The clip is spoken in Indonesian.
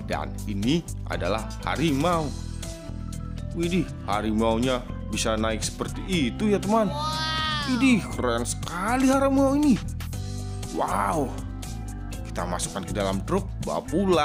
Dan ini adalah harimau. Widih, harimaunya bisa naik seperti itu ya teman. Widih, keren sekali harimau ini. Wow. Kita masukkan ke dalam truk, bawa pulang.